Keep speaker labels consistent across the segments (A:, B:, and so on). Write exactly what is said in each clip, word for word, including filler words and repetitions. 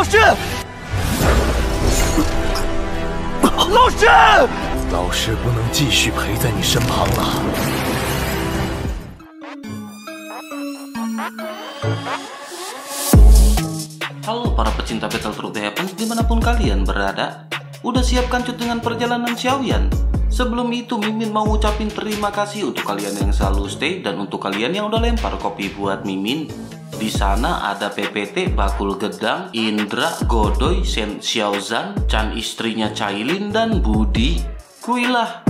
A: 老师，老师，
B: 老师不能继续陪在你身旁了。
C: Halo para pecinta Battle Through the Heavens dimanapun kalian berada. Udah siap kancut dengan perjalanan Xiaoyan? Sebelum itu Mimin mau ngucapin terima kasih untuk kalian yang selalu stay dan untuk kalian yang udah lempar kopi buat Mimin. Di sana ada P P T, Bakul Gedang, Indra, Godoy, Shen Xiaozan, Chan istrinya Cailin, dan Budi. Kuilah.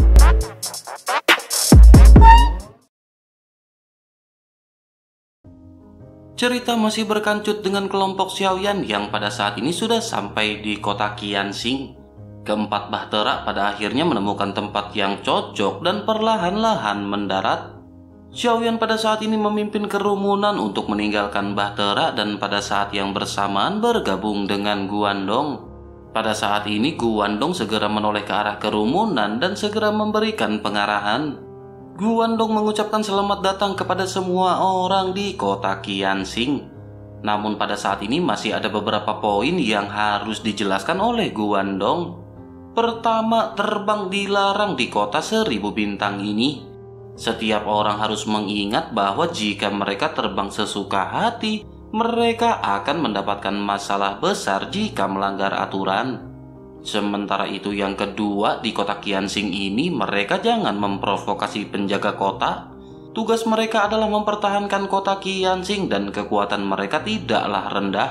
C: Cerita masih berkancut dengan kelompok Xiaoyan yang pada saat ini sudah sampai di kota Qianxing. Keempat bahtera pada akhirnya menemukan tempat yang cocok dan perlahan-lahan mendarat. Xiaoyan pada saat ini memimpin kerumunan untuk meninggalkan bahtera dan pada saat yang bersamaan bergabung dengan Guandong. Pada saat ini Guandong segera menoleh ke arah kerumunan dan segera memberikan pengarahan. Guandong mengucapkan selamat datang kepada semua orang di kota Qianxing. Namun pada saat ini masih ada beberapa poin yang harus dijelaskan oleh Guandong. Pertama, terbang dilarang di kota seribu bintang ini. Setiap orang harus mengingat bahwa jika mereka terbang sesuka hati, mereka akan mendapatkan masalah besar jika melanggar aturan. Sementara itu yang kedua, di kota Qianxing ini mereka jangan memprovokasi penjaga kota. Tugas mereka adalah mempertahankan kota Qianxing dan kekuatan mereka tidaklah rendah.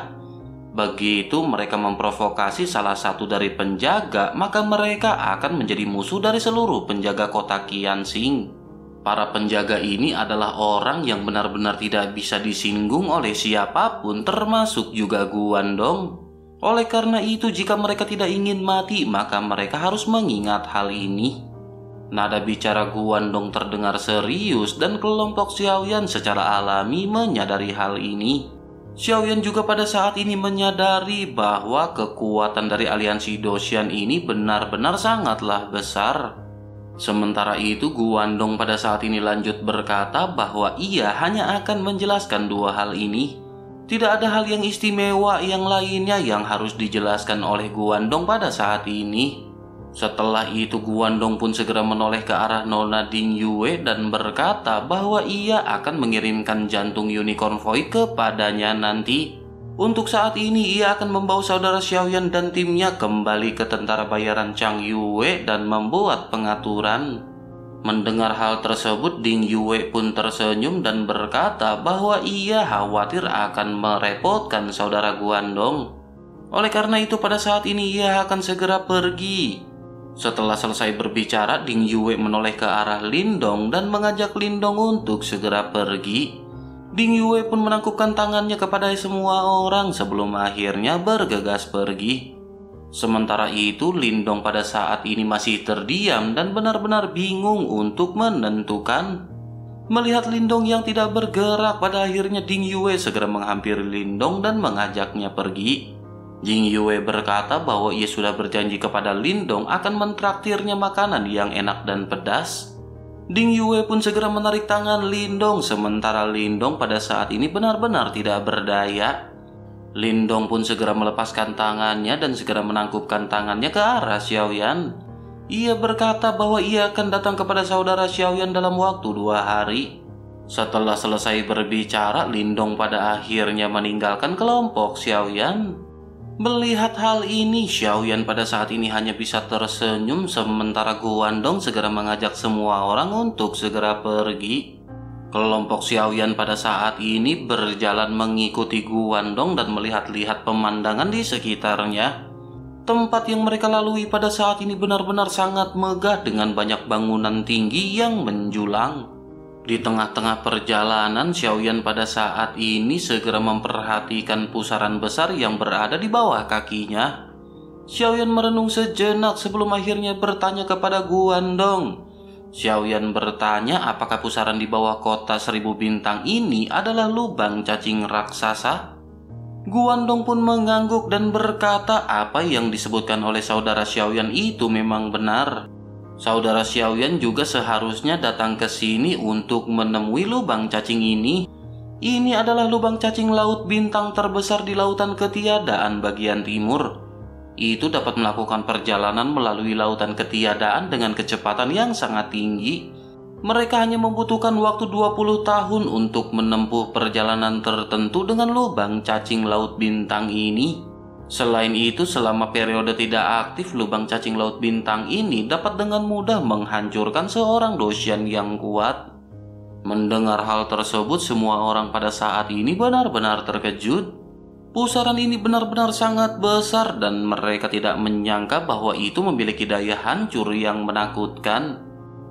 C: Begitu mereka memprovokasi salah satu dari penjaga, maka mereka akan menjadi musuh dari seluruh penjaga kota Qianxing. Para penjaga ini adalah orang yang benar-benar tidak bisa disinggung oleh siapapun, termasuk juga Guandong. Oleh karena itu, jika mereka tidak ingin mati, maka mereka harus mengingat hal ini. Nada bicara Guandong terdengar serius dan kelompok Xiaoyan secara alami menyadari hal ini. Xiaoyan juga pada saat ini menyadari bahwa kekuatan dari aliansi Doshan ini benar-benar sangatlah besar. Sementara itu Guandong pada saat ini lanjut berkata bahwa ia hanya akan menjelaskan dua hal ini. Tidak ada hal yang istimewa yang lainnya yang harus dijelaskan oleh Guandong pada saat ini. Setelah itu Guandong pun segera menoleh ke arah Nona Ding Yue dan berkata bahwa ia akan mengirimkan jantung unicorn void kepadanya nanti. Untuk saat ini ia akan membawa saudara Xiaoyan dan timnya kembali ke tentara bayaran Chang Yue dan membuat pengaturan. Mendengar hal tersebut, Ding Yue pun tersenyum dan berkata bahwa ia khawatir akan merepotkan saudara Guandong. Oleh karena itu pada saat ini ia akan segera pergi. Setelah selesai berbicara, Ding Yue menoleh ke arah Lindong dan mengajak Lindong untuk segera pergi. Ding Yue pun menangkupkan tangannya kepada semua orang sebelum akhirnya bergegas pergi. Sementara itu, Lindong pada saat ini masih terdiam dan benar-benar bingung untuk menentukan. Melihat Lindong yang tidak bergerak, pada akhirnya Ding Yue segera menghampiri Lindong dan mengajaknya pergi. Ding Yue berkata bahwa ia sudah berjanji kepada Lindong akan mentraktirnya makanan yang enak dan pedas. Ding Yue pun segera menarik tangan Lindong, sementara Lindong pada saat ini benar-benar tidak berdaya. Lindong pun segera melepaskan tangannya dan segera menangkupkan tangannya ke arah Xiaoyan. Ia berkata bahwa ia akan datang kepada saudara Xiaoyan dalam waktu dua hari. Setelah selesai berbicara, Lindong pada akhirnya meninggalkan kelompok Xiaoyan. Melihat hal ini, Xiaoyan pada saat ini hanya bisa tersenyum sementara Guandong segera mengajak semua orang untuk segera pergi. Kelompok Xiaoyan pada saat ini berjalan mengikuti Guandong dan melihat-lihat pemandangan di sekitarnya. Tempat yang mereka lalui pada saat ini benar-benar sangat megah dengan banyak bangunan tinggi yang menjulang. Di tengah-tengah perjalanan, Xiaoyan pada saat ini segera memperhatikan pusaran besar yang berada di bawah kakinya. Xiaoyan merenung sejenak sebelum akhirnya bertanya kepada Guandong. Xiaoyan bertanya apakah pusaran di bawah kota seribu bintang ini adalah lubang cacing raksasa. Guandong pun mengangguk dan berkata apa yang disebutkan oleh saudara Xiaoyan itu memang benar. Saudara Xiaoyan juga seharusnya datang ke sini untuk menemui lubang cacing ini. Ini adalah lubang cacing laut bintang terbesar di lautan ketiadaan bagian timur. Itu dapat melakukan perjalanan melalui lautan ketiadaan dengan kecepatan yang sangat tinggi. Mereka hanya membutuhkan waktu dua puluh tahun untuk menempuh perjalanan tertentu dengan lubang cacing laut bintang ini. Selain itu, selama periode tidak aktif, lubang cacing laut bintang ini dapat dengan mudah menghancurkan seorang dosyan yang kuat. Mendengar hal tersebut, semua orang pada saat ini benar-benar terkejut. Pusaran ini benar-benar sangat besar dan mereka tidak menyangka bahwa itu memiliki daya hancur yang menakutkan.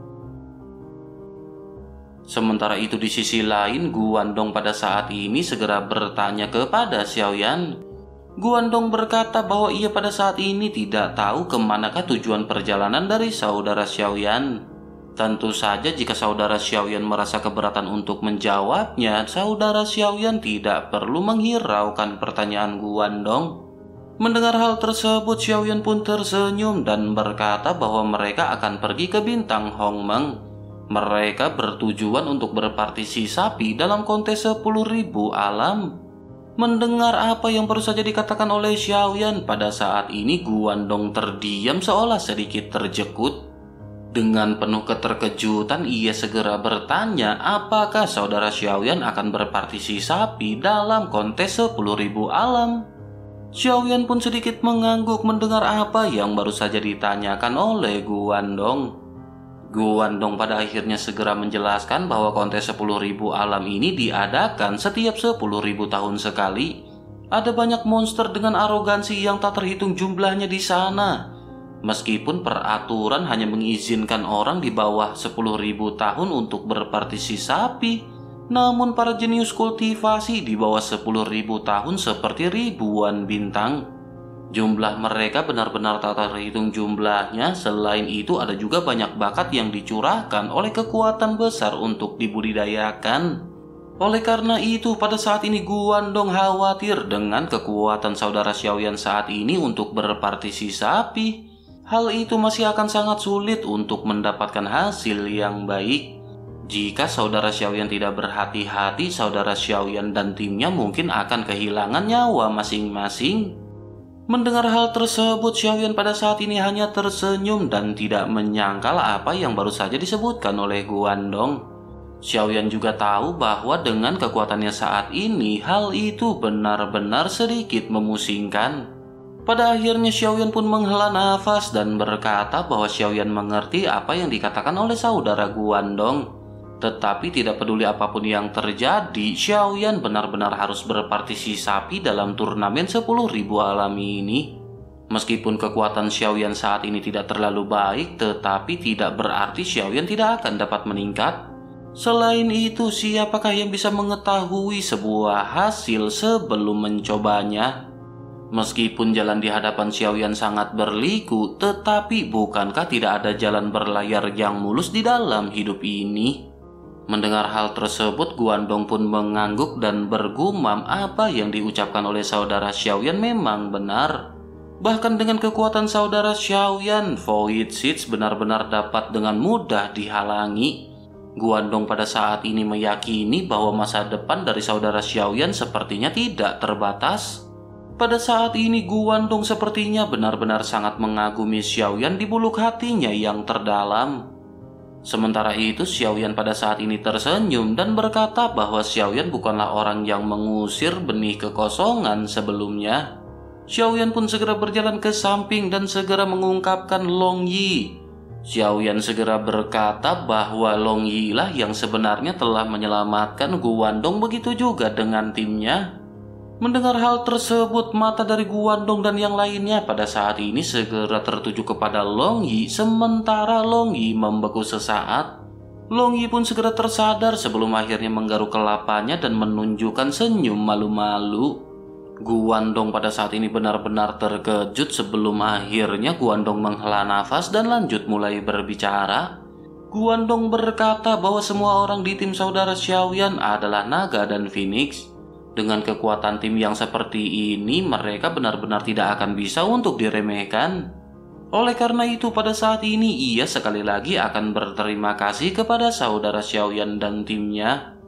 C: Sementara itu di sisi lain, Guandong pada saat ini segera bertanya kepada Xiaoyan. Guandong berkata bahwa ia pada saat ini tidak tahu kemanakah tujuan perjalanan dari saudara Xiaoyan. Tentu saja jika saudara Xiaoyan merasa keberatan untuk menjawabnya, saudara Xiaoyan tidak perlu menghiraukan pertanyaan Guandong. Mendengar hal tersebut, Xiaoyan pun tersenyum dan berkata bahwa mereka akan pergi ke bintang Hongmeng. Mereka bertujuan untuk berpartisipasi dalam kontes sepuluh ribu alam. Mendengar apa yang baru saja dikatakan oleh Xiaoyan, pada saat ini Guandong terdiam seolah sedikit terjekut. Dengan penuh keterkejutan, ia segera bertanya apakah saudara Xiaoyan akan berpartisipasi dalam kontes sepuluh ribu alam. Xiaoyan pun sedikit mengangguk mendengar apa yang baru saja ditanyakan oleh Guandong. Guandong pada akhirnya segera menjelaskan bahwa kontes sepuluh ribu alam ini diadakan setiap sepuluh ribu tahun sekali. Ada banyak monster dengan arogansi yang tak terhitung jumlahnya di sana. Meskipun peraturan hanya mengizinkan orang di bawah sepuluh ribu tahun untuk berpartisipasi, namun para jenius kultivasi di bawah sepuluh ribu tahun seperti ribuan bintang. Jumlah mereka benar-benar tak terhitung jumlahnya. Selain itu ada juga banyak bakat yang dicurahkan oleh kekuatan besar untuk dibudidayakan. Oleh karena itu, pada saat ini Guandong khawatir dengan kekuatan saudara Xiaoyan saat ini untuk berpartisipasi. Hal itu masih akan sangat sulit untuk mendapatkan hasil yang baik. Jika saudara Xiaoyan tidak berhati-hati, saudara Xiaoyan dan timnya mungkin akan kehilangan nyawa masing-masing. Mendengar hal tersebut, Xiaoyan pada saat ini hanya tersenyum dan tidak menyangkal apa yang baru saja disebutkan oleh Guandong. Xiaoyan juga tahu bahwa dengan kekuatannya saat ini, hal itu benar-benar sedikit memusingkan. Pada akhirnya Xiaoyan pun menghela nafas dan berkata bahwa Xiaoyan mengerti apa yang dikatakan oleh saudara Guandong. Tetapi tidak peduli apapun yang terjadi, Xiaoyan benar-benar harus berpartisipasi dalam turnamen sepuluh ribu alam ini. Meskipun kekuatan Xiaoyan saat ini tidak terlalu baik, tetapi tidak berarti Xiaoyan tidak akan dapat meningkat. Selain itu, siapakah yang bisa mengetahui sebuah hasil sebelum mencobanya? Meskipun jalan di hadapan Xiaoyan sangat berliku, tetapi bukankah tidak ada jalan berlayar yang mulus di dalam hidup ini? Mendengar hal tersebut, Guandong pun mengangguk dan bergumam apa yang diucapkan oleh saudara Xiaoyan memang benar. Bahkan dengan kekuatan saudara Xiaoyan, Void Seeds benar-benar dapat dengan mudah dihalangi. Guandong pada saat ini meyakini bahwa masa depan dari saudara Xiaoyan sepertinya tidak terbatas. Pada saat ini Guandong sepertinya benar-benar sangat mengagumi Xiaoyan di buluk hatinya yang terdalam. Sementara itu Xiaoyan pada saat ini tersenyum dan berkata bahwa Xiaoyan bukanlah orang yang mengusir benih kekosongan sebelumnya. Xiaoyan pun segera berjalan ke samping dan segera mengungkapkan Long Yi. Xiaoyan segera berkata bahwa Long Yi lah yang sebenarnya telah menyelamatkan Guandong, begitu juga dengan timnya. Mendengar hal tersebut, mata dari Guandong dan yang lainnya pada saat ini segera tertuju kepada Long Yi, sementara Long Yi membeku sesaat. Long Yi pun segera tersadar sebelum akhirnya menggaruk kelapanya dan menunjukkan senyum malu-malu. Guandong pada saat ini benar-benar terkejut sebelum akhirnya Guandong menghela nafas dan lanjut mulai berbicara. Guandong berkata bahwa semua orang di tim saudara Xiaoyan adalah naga dan phoenix. Dengan kekuatan tim yang seperti ini, mereka benar-benar tidak akan bisa untuk diremehkan. Oleh karena itu, pada saat ini ia sekali lagi akan berterima kasih kepada saudara Xiaoyan dan timnya.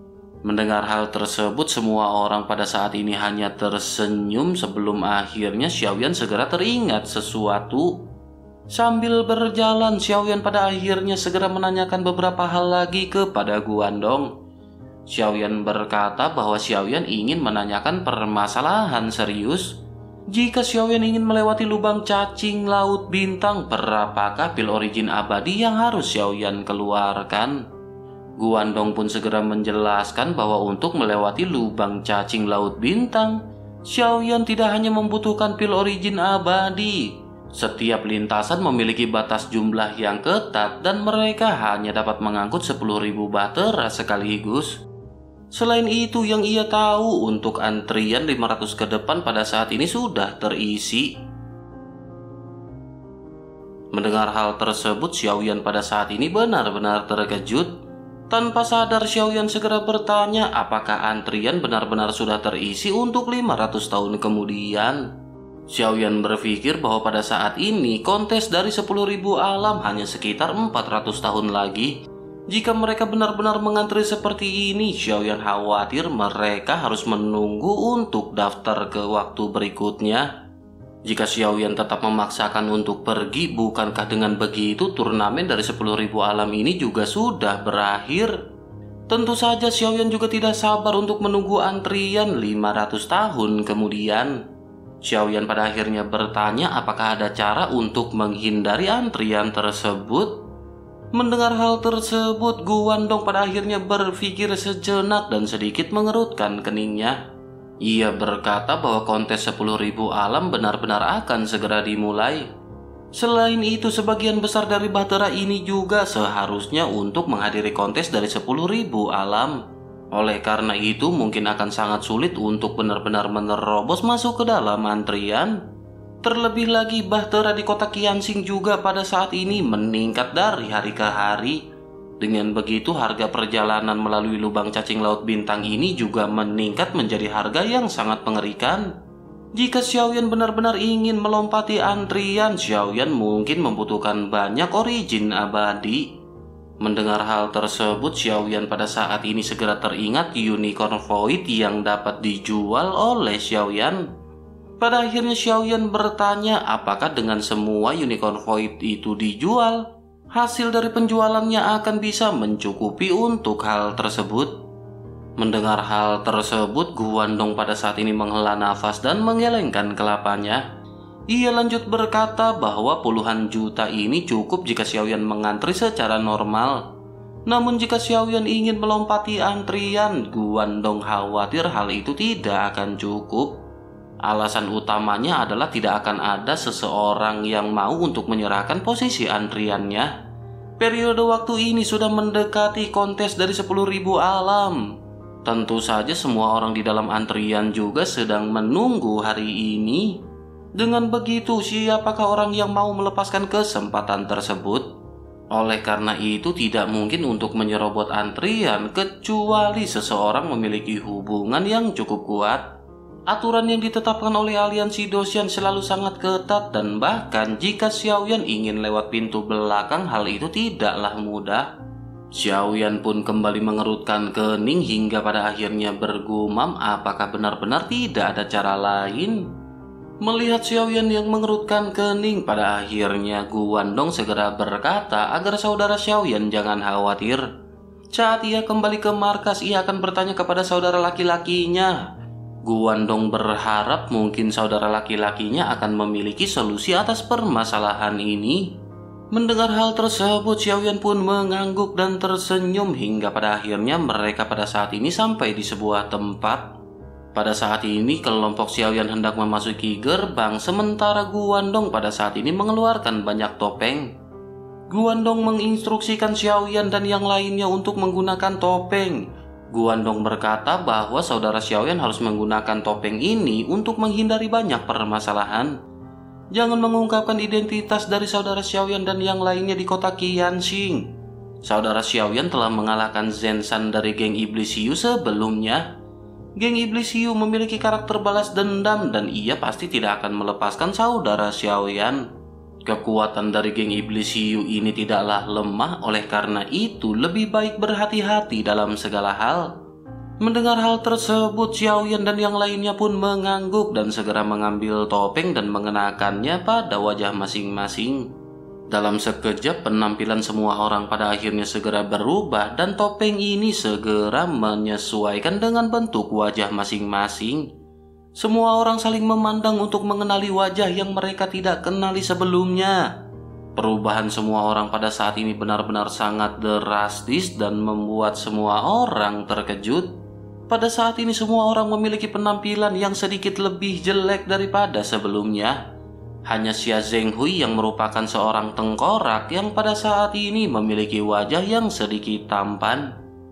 C: Mendengar hal tersebut, semua orang pada saat ini hanya tersenyum sebelum akhirnya Xiaoyan segera teringat sesuatu. Sambil berjalan, Xiaoyan pada akhirnya segera menanyakan beberapa hal lagi kepada Guandong. Xiaoyan berkata bahwa Xiaoyan ingin menanyakan permasalahan serius. Jika Xiaoyan ingin melewati lubang cacing laut bintang, berapakah pil origin abadi yang harus Xiaoyan keluarkan? Guandong pun segera menjelaskan bahwa untuk melewati lubang cacing laut bintang, Xiaoyan tidak hanya membutuhkan pil origin abadi. Setiap lintasan memiliki batas jumlah yang ketat dan mereka hanya dapat mengangkut sepuluh ribu bahtera sekaligus. Selain itu, yang ia tahu untuk antrian lima ratus ke depan pada saat ini sudah terisi. Mendengar hal tersebut, Xiaoyan pada saat ini benar-benar terkejut. Tanpa sadar, Xiaoyan segera bertanya apakah antrian benar-benar sudah terisi untuk lima ratus tahun kemudian. Xiaoyan berpikir bahwa pada saat ini kontes dari sepuluh ribu alam hanya sekitar empat ratus tahun lagi. Jika mereka benar-benar mengantri seperti ini, Xiaoyan khawatir mereka harus menunggu untuk daftar ke waktu berikutnya. Jika Xiaoyan tetap memaksakan untuk pergi, bukankah dengan begitu turnamen dari sepuluh ribu alam ini juga sudah berakhir? Tentu saja Xiaoyan juga tidak sabar untuk menunggu antrian lima ratus tahun kemudian. Xiaoyan pada akhirnya bertanya apakah ada cara untuk menghindari antrian tersebut. Mendengar hal tersebut, Guandong pada akhirnya berpikir sejenak dan sedikit mengerutkan keningnya. Ia berkata bahwa kontes sepuluh ribu alam benar-benar akan segera dimulai. Selain itu, sebagian besar dari bahtera ini juga seharusnya untuk menghadiri kontes dari sepuluh ribu alam. Oleh karena itu, mungkin akan sangat sulit untuk benar-benar menerobos masuk ke dalam antrian. Terlebih lagi, bahtera di kota Qianxing juga pada saat ini meningkat dari hari ke hari. Dengan begitu, harga perjalanan melalui lubang cacing laut bintang ini juga meningkat menjadi harga yang sangat mengerikan. Jika Xiaoyan benar-benar ingin melompati antrian, Xiaoyan mungkin membutuhkan banyak origin abadi. Mendengar hal tersebut, Xiaoyan pada saat ini segera teringat Unicorn Void yang dapat dijual oleh Xiaoyan. Pada akhirnya Xiaoyan bertanya apakah dengan semua Unicorn Void itu dijual, hasil dari penjualannya akan bisa mencukupi untuk hal tersebut. Mendengar hal tersebut, Guandong pada saat ini menghela nafas dan menggelengkan kelapanya. Ia lanjut berkata bahwa puluhan juta ini cukup jika Xiaoyan mengantri secara normal. Namun jika Xiaoyan ingin melompati antrian, Guandong khawatir hal itu tidak akan cukup. Alasan utamanya adalah tidak akan ada seseorang yang mau untuk menyerahkan posisi antriannya. Periode waktu ini sudah mendekati kontes dari sepuluh ribu alam. Tentu saja semua orang di dalam antrian juga sedang menunggu hari ini. Dengan begitu, siapakah orang yang mau melepaskan kesempatan tersebut? Oleh karena itu, tidak mungkin untuk menyerobot antrian kecuali seseorang memiliki hubungan yang cukup kuat. Aturan yang ditetapkan oleh aliansi Dosian selalu sangat ketat dan bahkan jika Xiaoyan ingin lewat pintu belakang, hal itu tidaklah mudah. Xiaoyan pun kembali mengerutkan kening hingga pada akhirnya bergumam apakah benar-benar tidak ada cara lain. Melihat Xiaoyan yang mengerutkan kening, pada akhirnya Guandong segera berkata agar saudara Xiaoyan jangan khawatir. Saat ia kembali ke markas, ia akan bertanya kepada saudara laki-lakinya. Guandong berharap mungkin saudara laki-lakinya akan memiliki solusi atas permasalahan ini. Mendengar hal tersebut, Xiaoyan pun mengangguk dan tersenyum hingga pada akhirnya mereka pada saat ini sampai di sebuah tempat. Pada saat ini kelompok Xiaoyan hendak memasuki gerbang, sementara Guandong pada saat ini mengeluarkan banyak topeng. Guandong menginstruksikan Xiaoyan dan yang lainnya untuk menggunakan topeng. Guandong berkata bahwa saudara Xiaoyan harus menggunakan topeng ini untuk menghindari banyak permasalahan. Jangan mengungkapkan identitas dari saudara Xiaoyan dan yang lainnya di kota Qianxing. Saudara Xiaoyan telah mengalahkan Zenshan dari geng Iblis Hiu sebelumnya. Geng Iblis Hiu memiliki karakter balas dendam dan ia pasti tidak akan melepaskan saudara Xiaoyan. Kekuatan dari geng Iblis Hiu ini tidaklah lemah, oleh karena itu lebih baik berhati-hati dalam segala hal. Mendengar hal tersebut, Xiaoyan dan yang lainnya pun mengangguk dan segera mengambil topeng dan mengenakannya pada wajah masing-masing. Dalam sekejap, penampilan semua orang pada akhirnya segera berubah dan topeng ini segera menyesuaikan dengan bentuk wajah masing-masing. Semua orang saling memandang untuk mengenali wajah yang mereka tidak kenali sebelumnya. Perubahan semua orang pada saat ini benar-benar sangat drastis dan membuat semua orang terkejut. Pada saat ini semua orang memiliki penampilan yang sedikit lebih jelek daripada sebelumnya. Hanya Xia Zhenghui yang merupakan seorang tengkorak yang pada saat ini memiliki wajah yang sedikit tampan.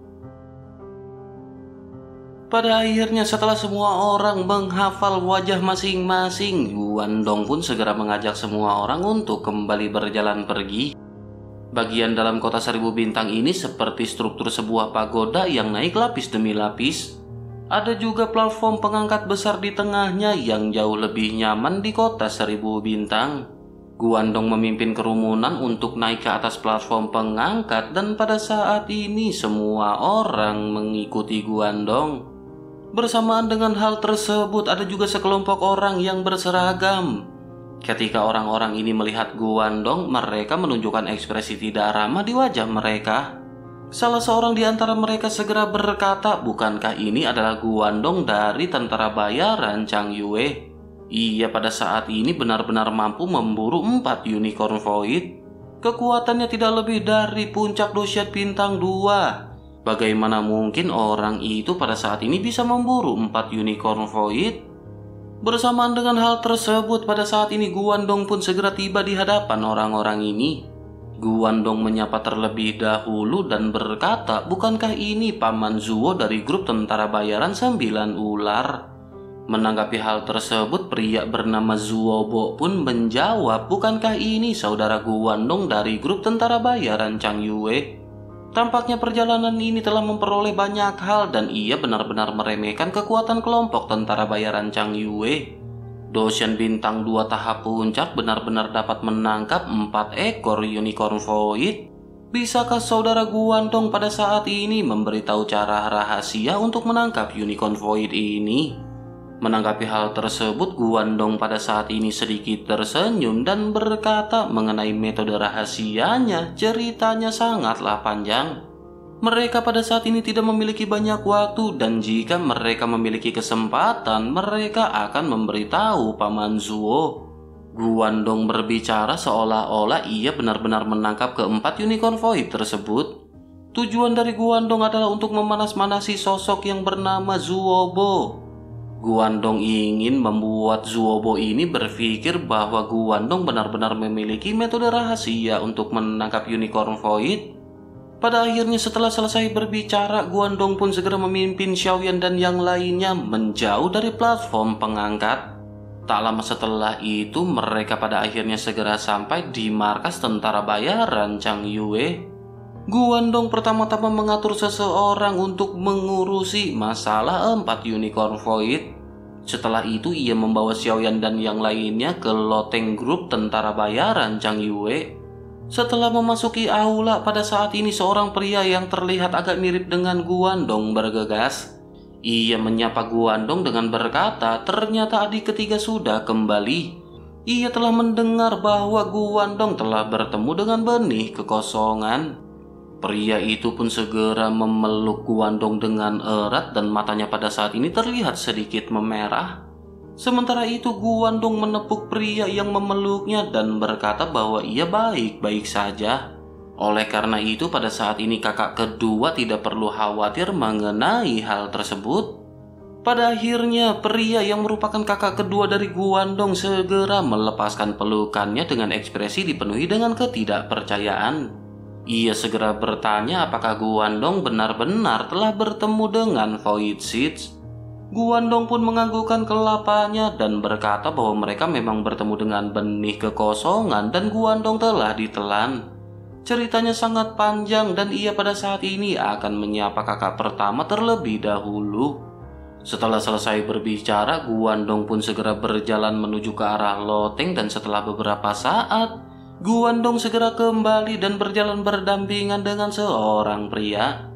C: Pada akhirnya setelah semua orang menghafal wajah masing-masing, Guandong pun segera mengajak semua orang untuk kembali berjalan pergi. Bagian dalam kota seribu bintang ini seperti struktur sebuah pagoda yang naik lapis demi lapis. Ada juga platform pengangkat besar di tengahnya yang jauh lebih nyaman di kota seribu bintang. Guandong memimpin kerumunan untuk naik ke atas platform pengangkat dan pada saat ini semua orang mengikuti Guandong. Bersamaan dengan hal tersebut ada juga sekelompok orang yang berseragam. Ketika orang-orang ini melihat Guandong, mereka menunjukkan ekspresi tidak ramah di wajah mereka. Salah seorang di antara mereka segera berkata, bukankah ini adalah Guandong dari tentara bayaran Chang Yue? Ia pada saat ini benar-benar mampu memburu empat unicorn void. Kekuatannya tidak lebih dari puncak dahsyat bintang dua. Bagaimana mungkin orang itu pada saat ini bisa memburu empat unicorn void? Bersamaan dengan hal tersebut, pada saat ini Guandong pun segera tiba di hadapan orang-orang ini. Guandong menyapa terlebih dahulu dan berkata, bukankah ini Paman Zuo dari grup tentara bayaran sembilan ular? Menanggapi hal tersebut, pria bernama Zuobo pun menjawab, bukankah ini saudara Guandong dari grup tentara bayaran Chang Yue? Tampaknya perjalanan ini telah memperoleh banyak hal dan ia benar-benar meremehkan kekuatan kelompok tentara bayaran Chang Yue. Doshan bintang dua tahap puncak benar-benar dapat menangkap empat ekor unicorn void. Bisakah saudara Guandong pada saat ini memberitahu cara rahasia untuk menangkap unicorn void ini? Menanggapi hal tersebut, Guandong pada saat ini sedikit tersenyum dan berkata mengenai metode rahasianya, ceritanya sangatlah panjang. Mereka pada saat ini tidak memiliki banyak waktu dan jika mereka memiliki kesempatan, mereka akan memberitahu Paman Zuo. Guandong berbicara seolah-olah ia benar-benar menangkap keempat unicorn void tersebut. Tujuan dari Guandong adalah untuk memanas-manasi sosok yang bernama Zuobo. Guandong ingin membuat Zuobo ini berpikir bahwa Guandong benar-benar memiliki metode rahasia untuk menangkap unicorn void. Pada akhirnya setelah selesai berbicara, Guandong pun segera memimpin Xiaoyan dan yang lainnya menjauh dari platform pengangkat. Tak lama setelah itu, mereka pada akhirnya segera sampai di markas tentara bayaran Chang Yue. Guandong pertama-tama mengatur seseorang untuk mengurusi masalah empat unicorn void. Setelah itu ia membawa Xiaoyan dan yang lainnya ke loteng grup tentara bayaran Chang Yue. Setelah memasuki aula, pada saat ini seorang pria yang terlihat agak mirip dengan Guandong bergegas. Ia menyapa Guandong dengan berkata, ternyata adik ketiga sudah kembali. Ia telah mendengar bahwa Guandong telah bertemu dengan benih kekosongan. Pria itu pun segera memeluk Guandong dengan erat dan matanya pada saat ini terlihat sedikit memerah. Sementara itu Guandong menepuk pria yang memeluknya dan berkata bahwa ia baik-baik saja. Oleh karena itu pada saat ini kakak kedua tidak perlu khawatir mengenai hal tersebut. Pada akhirnya pria yang merupakan kakak kedua dari Guandong segera melepaskan pelukannya dengan ekspresi dipenuhi dengan ketidakpercayaan. Ia segera bertanya apakah Guandong benar-benar telah bertemu dengan Void Seeds. Guandong pun menganggukkan kelapanya dan berkata bahwa mereka memang bertemu dengan benih kekosongan dan Guandong telah ditelan. Ceritanya sangat panjang dan ia pada saat ini akan menyapa kakak pertama terlebih dahulu. Setelah selesai berbicara, Guandong pun segera berjalan menuju ke arah loteng dan setelah beberapa saat, Guandong segera kembali dan berjalan berdampingan dengan seorang pria.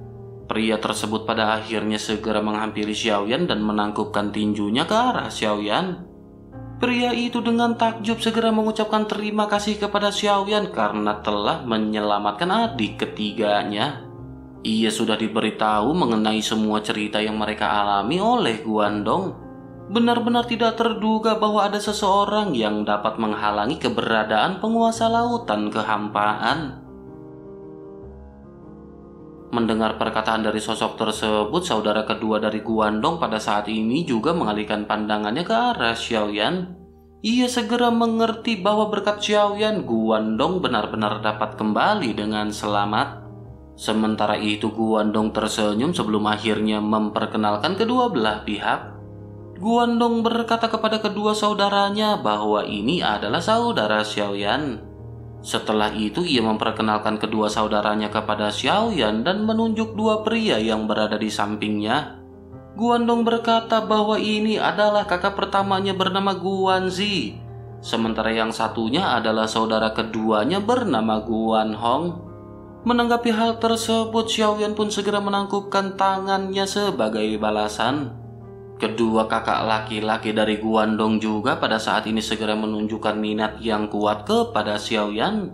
C: Pria tersebut pada akhirnya segera menghampiri Xiaoyan dan menangkupkan tinjunya ke arah Xiaoyan. Pria itu dengan takjub segera mengucapkan terima kasih kepada Xiaoyan karena telah menyelamatkan adik ketiganya. Ia sudah diberitahu mengenai semua cerita yang mereka alami oleh Guandong. Benar-benar tidak terduga bahwa ada seseorang yang dapat menghalangi keberadaan penguasa lautan kehampaan. Mendengar perkataan dari sosok tersebut, saudara kedua dari Guandong pada saat ini juga mengalihkan pandangannya ke arah Xiaoyan. Ia segera mengerti bahwa berkat Xiaoyan, Guandong benar-benar dapat kembali dengan selamat. Sementara itu Guandong tersenyum sebelum akhirnya memperkenalkan kedua belah pihak. Guandong berkata kepada kedua saudaranya bahwa ini adalah saudara Xiaoyan. Setelah itu ia memperkenalkan kedua saudaranya kepada Xiaoyan dan menunjuk dua pria yang berada di sampingnya. Guandong berkata bahwa ini adalah kakak pertamanya bernama Guanzi, sementara yang satunya adalah saudara keduanya bernama Guanhong. Menanggapi hal tersebut, Xiaoyan pun segera menangkupkan tangannya sebagai balasan. Kedua kakak laki-laki dari Guandong juga pada saat ini segera menunjukkan minat yang kuat kepada Xiaoyan.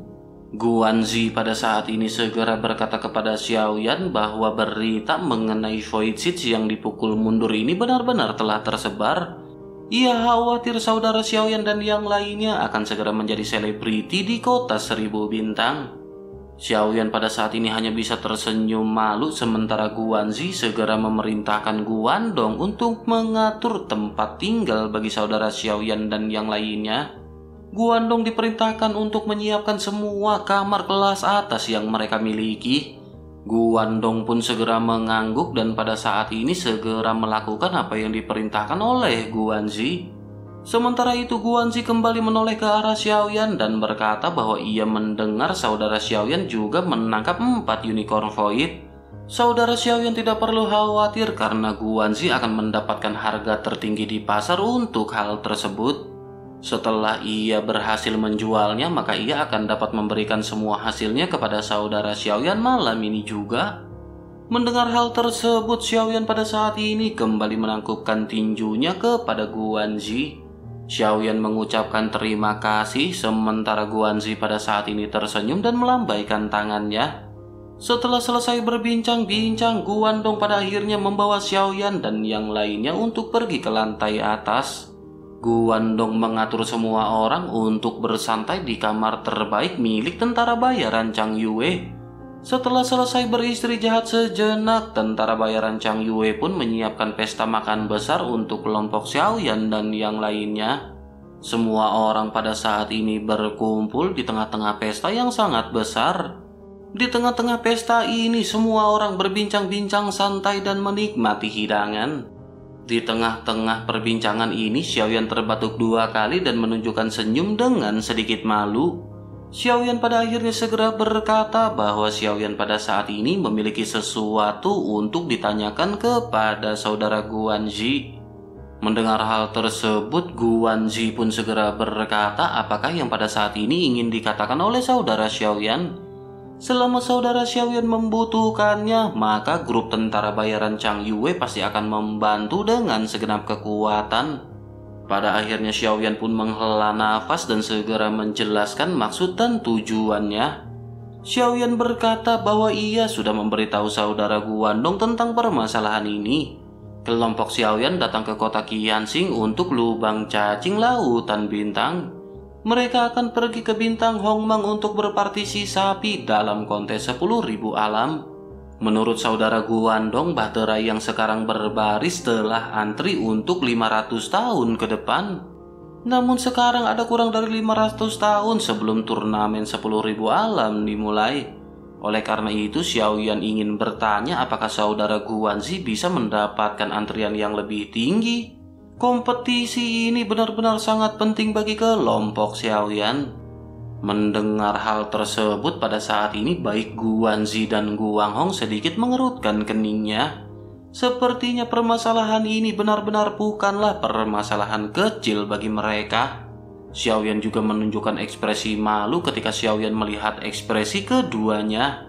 C: Guanzi pada saat ini segera berkata kepada Xiaoyan bahwa berita mengenai Voidsich yang dipukul mundur ini benar-benar telah tersebar. Ia khawatir saudara Xiaoyan dan yang lainnya akan segera menjadi selebriti di kota seribu bintang. Xiaoyan pada saat ini hanya bisa tersenyum malu sementara Guanzi segera memerintahkan Guandong untuk mengatur tempat tinggal bagi saudara Xiaoyan dan yang lainnya. Guandong diperintahkan untuk menyiapkan semua kamar kelas atas yang mereka miliki. Guandong pun segera mengangguk dan pada saat ini segera melakukan apa yang diperintahkan oleh Guanzi. Sementara itu Guanzi kembali menoleh ke arah Xiaoyan dan berkata bahwa ia mendengar saudara Xiaoyan juga menangkap empat unicorn void. Saudara Xiaoyan tidak perlu khawatir karena Guanzi akan mendapatkan harga tertinggi di pasar untuk hal tersebut. Setelah ia berhasil menjualnya, maka ia akan dapat memberikan semua hasilnya kepada saudara Xiaoyan malam ini juga. Mendengar hal tersebut, Xiaoyan pada saat ini kembali menangkupkan tinjunya kepada Guanzi. Xiaoyan mengucapkan terima kasih sementara Guanzi pada saat ini tersenyum dan melambaikan tangannya. Setelah selesai berbincang-bincang, Guandong pada akhirnya membawa Xiaoyan dan yang lainnya untuk pergi ke lantai atas. Guandong mengatur semua orang untuk bersantai di kamar terbaik milik tentara bayaran Chang Yue. Setelah selesai beristri jahat sejenak, tentara bayaran Chang Yue pun menyiapkan pesta makan besar untuk kelompok Xiaoyan dan yang lainnya. Semua orang pada saat ini berkumpul di tengah-tengah pesta yang sangat besar. Di tengah-tengah pesta ini, semua orang berbincang-bincang santai dan menikmati hidangan. Di tengah-tengah perbincangan ini, Xiaoyan terbatuk dua kali dan menunjukkan senyum dengan sedikit malu. Xiaoyan pada akhirnya segera berkata bahwa Xiaoyan pada saat ini memiliki sesuatu untuk ditanyakan kepada saudara Guanzi. Mendengar hal tersebut, Guanzi pun segera berkata apakah yang pada saat ini ingin dikatakan oleh saudara Xiaoyan. Selama saudara Xiaoyan membutuhkannya, maka grup tentara bayaran Chang Yue pasti akan membantu dengan segenap kekuatan. Pada akhirnya Xiaoyan pun menghela nafas dan segera menjelaskan maksud dan tujuannya. Xiaoyan berkata bahwa ia sudah memberitahu saudara Guandong tentang permasalahan ini. Kelompok Xiaoyan datang ke kota Qianxing untuk lubang cacing lautan bintang. Mereka akan pergi ke bintang Hongmang untuk berpartisipasi dalam kontes sepuluh ribu alam. Menurut saudara Guandong, bahtera yang sekarang berbaris telah antri untuk lima ratus tahun ke depan. Namun sekarang ada kurang dari lima ratus tahun sebelum turnamen sepuluh ribu alam dimulai. Oleh karena itu, Xiaoyan ingin bertanya apakah saudara Guanzi bisa mendapatkan antrian yang lebih tinggi. Kompetisi ini benar-benar sangat penting bagi kelompok Xiaoyan. Mendengar hal tersebut pada saat ini baik Guanzi dan Guanghong sedikit mengerutkan keningnya. Sepertinya permasalahan ini benar-benar bukanlah permasalahan kecil bagi mereka. Xiaoyan juga menunjukkan ekspresi malu ketika Xiaoyan melihat ekspresi keduanya.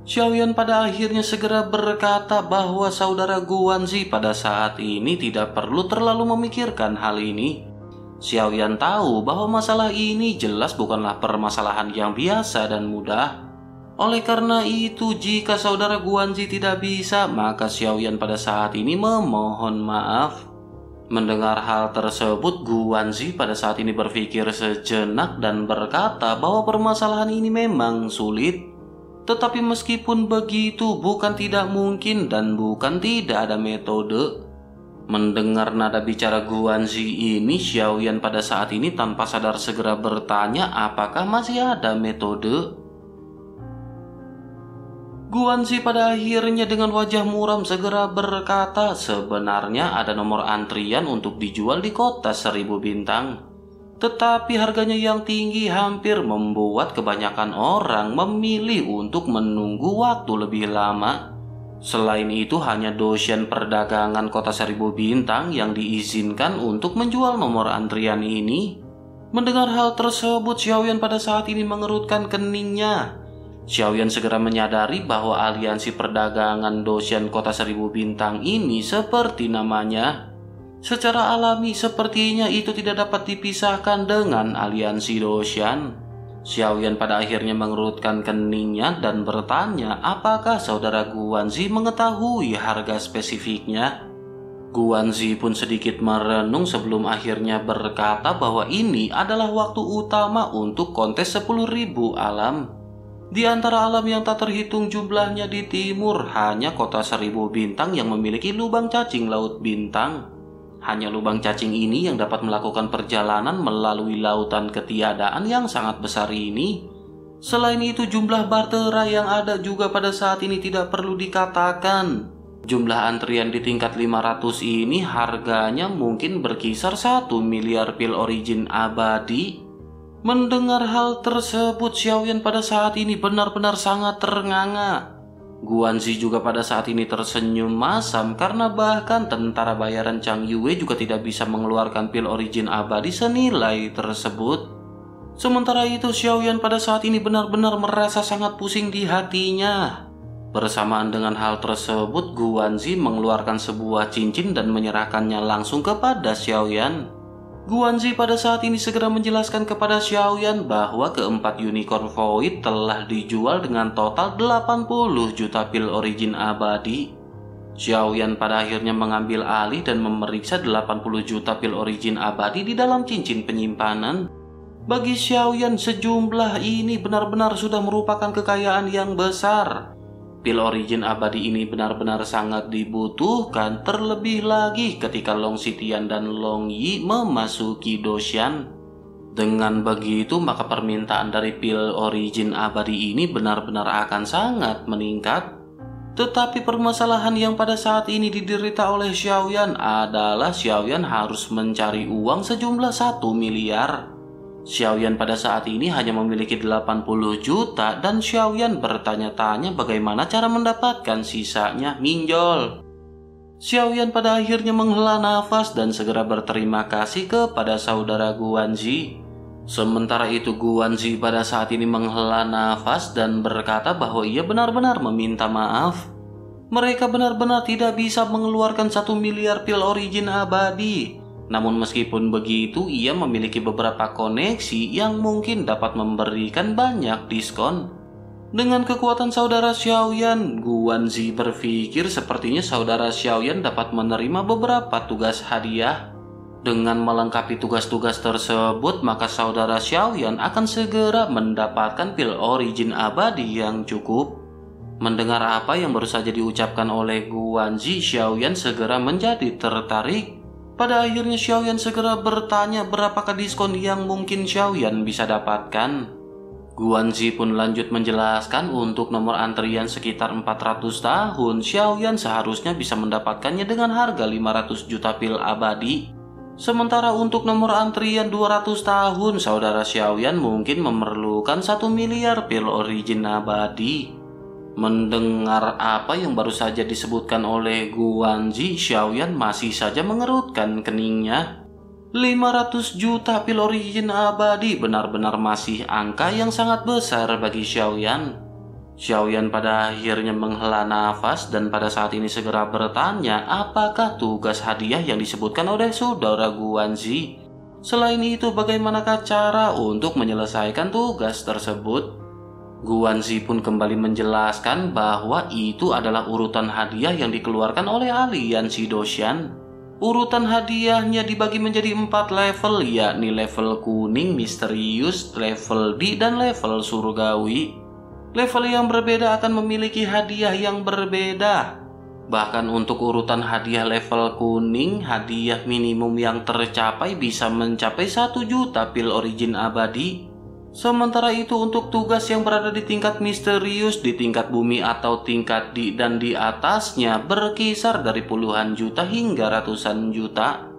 C: Xiaoyan pada akhirnya segera berkata bahwa saudara Guanzi pada saat ini tidak perlu terlalu memikirkan hal ini. Xiaoyan tahu bahwa masalah ini jelas bukanlah permasalahan yang biasa dan mudah. Oleh karena itu, jika saudara Guanzi tidak bisa, maka Xiaoyan pada saat ini memohon maaf. Mendengar hal tersebut, Guanzi pada saat ini berpikir sejenak dan berkata bahwa permasalahan ini memang sulit. Tetapi meskipun begitu, bukan tidak mungkin dan bukan tidak ada metode. Mendengar nada bicara Guanzi ini, Xiaoyan pada saat ini tanpa sadar segera bertanya apakah masih ada metode. Guanzi pada akhirnya dengan wajah muram segera berkata, sebenarnya ada nomor antrian untuk dijual di kota seribu bintang. Tetapi harganya yang tinggi hampir membuat kebanyakan orang memilih untuk menunggu waktu lebih lama. Selain itu, hanya dosen perdagangan kota seribu bintang yang diizinkan untuk menjual nomor antrian ini. Mendengar hal tersebut, Xiaoyan pada saat ini mengerutkan keningnya. Xiaoyan segera menyadari bahwa aliansi perdagangan dosen kota seribu bintang ini seperti namanya. Secara alami sepertinya itu tidak dapat dipisahkan dengan aliansi dosen. Xiaoyan pada akhirnya mengerutkan keningnya dan bertanya apakah saudara Guanzi mengetahui harga spesifiknya. Guanzi pun sedikit merenung sebelum akhirnya berkata bahwa ini adalah waktu utama untuk kontes sepuluh ribu alam. Di antara alam yang tak terhitung jumlahnya di timur, hanya kota seribu bintang yang memiliki lubang cacing laut bintang. Hanya lubang cacing ini yang dapat melakukan perjalanan melalui lautan ketiadaan yang sangat besar ini. Selain itu, jumlah bartera yang ada juga pada saat ini tidak perlu dikatakan. Jumlah antrian di tingkat lima ratus ini harganya mungkin berkisar satu miliar pil origin abadi. Mendengar hal tersebut, Xiaoyan pada saat ini benar-benar sangat ternganga. Guanzi juga pada saat ini tersenyum masam karena bahkan tentara bayaran Chang Yue juga tidak bisa mengeluarkan pil origin abadi senilai tersebut. Sementara itu, Xiaoyan pada saat ini benar-benar merasa sangat pusing di hatinya. Bersamaan dengan hal tersebut, Guanzi mengeluarkan sebuah cincin dan menyerahkannya langsung kepada Xiaoyan. Guanzi pada saat ini segera menjelaskan kepada Xiaoyan bahwa keempat unicorn void telah dijual dengan total delapan puluh juta pil origin abadi. Xiaoyan pada akhirnya mengambil alih dan memeriksa delapan puluh juta pil origin abadi di dalam cincin penyimpanan. Bagi Xiaoyan, sejumlah ini benar-benar sudah merupakan kekayaan yang besar. Pil origin abadi ini benar-benar sangat dibutuhkan, terlebih lagi ketika Long Xitian dan Long Yi memasuki Doshan. Dengan begitu, maka permintaan dari pil origin abadi ini benar-benar akan sangat meningkat. Tetapi permasalahan yang pada saat ini diderita oleh Xiaoyan adalah Xiaoyan harus mencari uang sejumlah satu miliar. Xiaoyan pada saat ini hanya memiliki delapan puluh juta dan Xiaoyan bertanya-tanya bagaimana cara mendapatkan sisanya minjol. Xiaoyan pada akhirnya menghela nafas dan segera berterima kasih kepada saudara Guanzi. Sementara itu, Guanzi pada saat ini menghela nafas dan berkata bahwa ia benar-benar meminta maaf. Mereka benar-benar tidak bisa mengeluarkan satu miliar pil origin abadi. Namun meskipun begitu, ia memiliki beberapa koneksi yang mungkin dapat memberikan banyak diskon. Dengan kekuatan saudara Xiaoyan, Guanzi berpikir sepertinya saudara Xiaoyan dapat menerima beberapa tugas hadiah. Dengan melengkapi tugas-tugas tersebut, maka saudara Xiaoyan akan segera mendapatkan pil origin abadi yang cukup. Mendengar apa yang baru saja diucapkan oleh Guanzi, Xiaoyan segera menjadi tertarik. Pada akhirnya Xiaoyan segera bertanya berapakah diskon yang mungkin Xiaoyan bisa dapatkan. Guanzi pun lanjut menjelaskan untuk nomor antrian sekitar empat ratus tahun, Xiaoyan seharusnya bisa mendapatkannya dengan harga lima ratus juta pil abadi. Sementara untuk nomor antrian dua ratus tahun, saudara Xiaoyan mungkin memerlukan satu miliar pil origin abadi. Mendengar apa yang baru saja disebutkan oleh Guanzi, Xiaoyan masih saja mengerutkan keningnya. lima ratus juta pil origin abadi benar-benar masih angka yang sangat besar bagi Xiaoyan. Xiaoyan pada akhirnya menghela nafas dan pada saat ini segera bertanya apakah tugas hadiah yang disebutkan oleh saudara Guanzi. Selain itu, bagaimanakah cara untuk menyelesaikan tugas tersebut? Guanzi pun kembali menjelaskan bahwa itu adalah urutan hadiah yang dikeluarkan oleh aliansi Doshan. Urutan hadiahnya dibagi menjadi empat level, yakni level kuning, misterius, level D, dan level surgawi. Level yang berbeda akan memiliki hadiah yang berbeda. Bahkan untuk urutan hadiah level kuning, hadiah minimum yang tercapai bisa mencapai satu juta pil origin abadi. Sementara itu untuk tugas yang berada di tingkat misterius, di tingkat bumi atau tingkat D dan di atasnya berkisar dari puluhan juta hingga ratusan juta.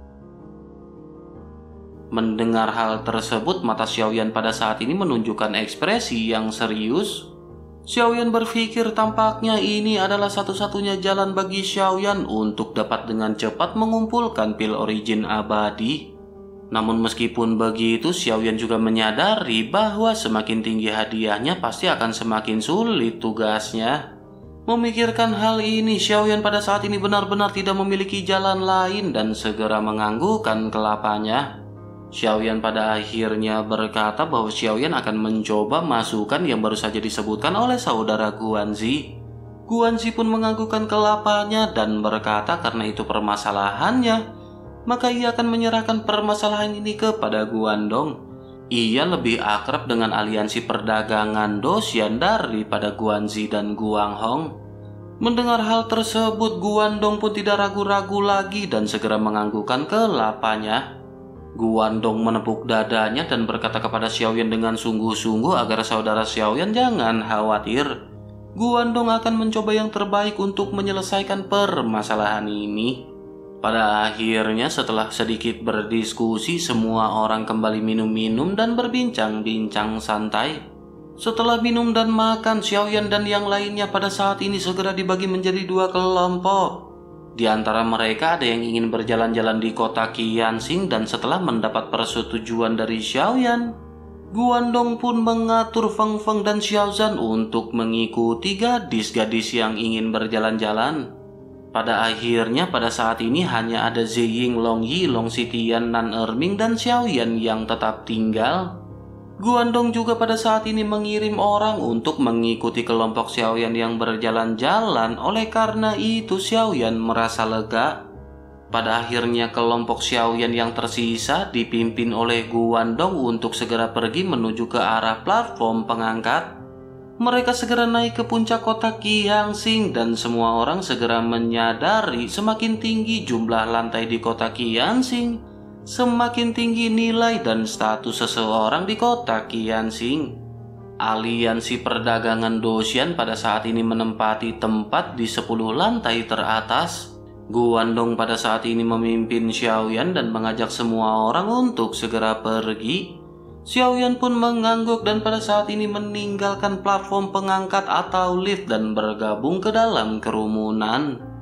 C: Mendengar hal tersebut, mata Xiaoyan pada saat ini menunjukkan ekspresi yang serius. Xiaoyan berpikir tampaknya ini adalah satu-satunya jalan bagi Xiaoyan untuk dapat dengan cepat mengumpulkan pil origin abadi. Namun meskipun begitu, Xiaoyan juga menyadari bahwa semakin tinggi hadiahnya pasti akan semakin sulit tugasnya. Memikirkan hal ini, Xiaoyan pada saat ini benar-benar tidak memiliki jalan lain dan segera menganggukkan kelapanya. Xiaoyan pada akhirnya berkata bahwa Xiaoyan akan mencoba masukan yang baru saja disebutkan oleh saudara Guanzi. Guanzi pun menganggukkan kelapanya dan berkata karena itu permasalahannya, maka ia akan menyerahkan permasalahan ini kepada Guandong. Ia lebih akrab dengan aliansi perdagangan Doshan daripada Guanzi dan Guanghong. Mendengar hal tersebut, Guandong pun tidak ragu-ragu lagi dan segera menganggukkan kelapanya. Guandong menepuk dadanya dan berkata kepada Xiaoyan dengan sungguh-sungguh agar saudara Xiaoyan jangan khawatir. Guandong akan mencoba yang terbaik untuk menyelesaikan permasalahan ini. Pada akhirnya setelah sedikit berdiskusi, semua orang kembali minum-minum dan berbincang-bincang santai. Setelah minum dan makan, Xiaoyan dan yang lainnya pada saat ini segera dibagi menjadi dua kelompok. Di antara mereka ada yang ingin berjalan-jalan di kota Qianxing dan setelah mendapat persetujuan dari Xiaoyan, Guandong pun mengatur Feng Feng dan Xiaozan untuk mengikuti gadis-gadis yang ingin berjalan-jalan. Pada akhirnya pada saat ini hanya ada Ziying, Long Yi, Long Xitian, Nan Erming, dan Xiaoyan yang tetap tinggal. Guandong juga pada saat ini mengirim orang untuk mengikuti kelompok Xiaoyan yang berjalan-jalan. Oleh karena itu Xiaoyan merasa lega. Pada akhirnya kelompok Xiaoyan yang tersisa dipimpin oleh Guandong untuk segera pergi menuju ke arah platform pengangkat. Mereka segera naik ke puncak kota Qianxing dan semua orang segera menyadari semakin tinggi jumlah lantai di kota Qianxing, semakin tinggi nilai dan status seseorang di kota Qianxing. Aliansi perdagangan Doshan pada saat ini menempati tempat di sepuluh lantai teratas. Guandong pada saat ini memimpin Xiaoyan dan mengajak semua orang untuk segera pergi. Xiaoyan pun mengangguk dan pada saat ini meninggalkan platform pengangkat atau lift dan bergabung ke dalam kerumunan.